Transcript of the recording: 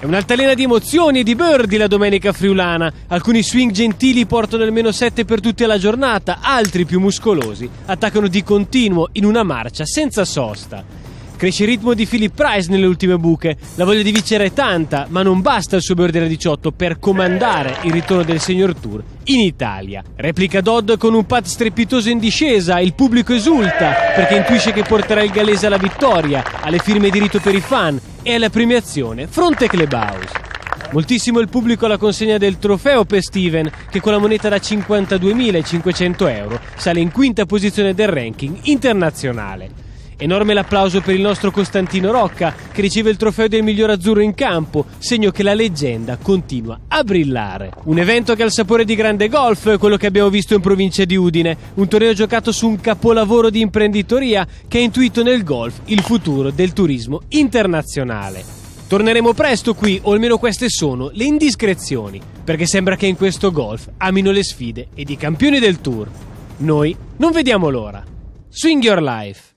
un'altalena di emozioni e di birdie la domenica friulana. Alcuni swing gentili portano almeno 7 per tutti alla giornata, altri più muscolosi attaccano di continuo in una marcia senza sosta. Cresce il ritmo di Philip Price nelle ultime buche, la voglia di vincere è tanta, ma non basta il suo birdie da 18 per comandare il ritorno del Senior Tour in Italia. Replica Dodd con un putt strepitoso in discesa, il pubblico esulta perché intuisce che porterà il gallese alla vittoria, alle firme di rito per i fan e alla premiazione fronte clubhouse. Moltissimo il pubblico alla consegna del trofeo per Steven, che con la moneta da 52.500 euro sale in quinta posizione del ranking internazionale. Enorme l'applauso per il nostro Costantino Rocca, che riceve il trofeo del miglior azzurro in campo, segno che la leggenda continua a brillare. Un evento che ha il sapore di grande golf, quello che abbiamo visto in provincia di Udine, un torneo giocato su un capolavoro di imprenditoria che ha intuito nel golf il futuro del turismo internazionale. Torneremo presto qui, o almeno queste sono le indiscrezioni, perché sembra che in questo golf amino le sfide ed i campioni del tour. Noi non vediamo l'ora. Swing your life!